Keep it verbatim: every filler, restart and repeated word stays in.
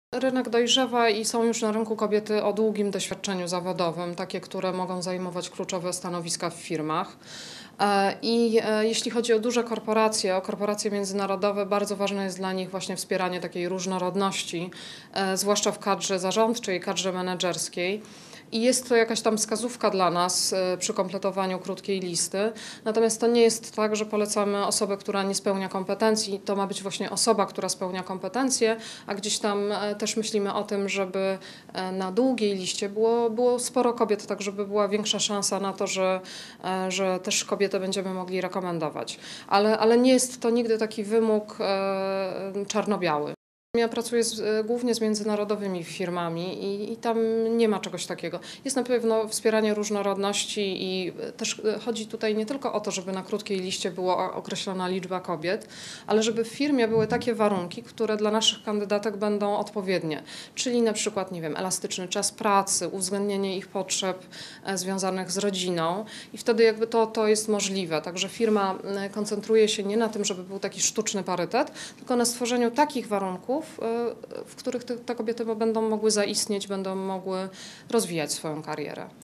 Rynek dojrzewa i są już na rynku kobiety o długim doświadczeniu zawodowym, takie, które mogą zajmować kluczowe stanowiska w firmach. I jeśli chodzi o duże korporacje, o korporacje międzynarodowe, bardzo ważne jest dla nich właśnie wspieranie takiej różnorodności, zwłaszcza w kadrze zarządczej, kadrze menedżerskiej. I jest to jakaś tam wskazówka dla nas przy kompletowaniu krótkiej listy. Natomiast to nie jest tak, że polecamy osobę, która nie spełnia kompetencji. To ma być właśnie osoba, która spełnia kompetencje, a gdzieś tam też myślimy o tym, żeby na długiej liście było, było sporo kobiet, tak żeby była większa szansa na to, że, że też kobietę będziemy mogli rekomendować. Ale, ale nie jest to nigdy taki wymóg czarno-biały. Ja pracuję z, głównie z międzynarodowymi firmami i, i tam nie ma czegoś takiego. Jest na pewno wspieranie różnorodności i też chodzi tutaj nie tylko o to, żeby na krótkiej liście była określona liczba kobiet, ale żeby w firmie były takie warunki, które dla naszych kandydatek będą odpowiednie. Czyli na przykład, nie wiem, elastyczny czas pracy, uwzględnienie ich potrzeb związanych z rodziną i wtedy jakby to, to jest możliwe. Także firma koncentruje się nie na tym, żeby był taki sztuczny parytet, tylko na stworzeniu takich warunków, w których te, te kobiety będą mogły zaistnieć, będą mogły rozwijać swoją karierę.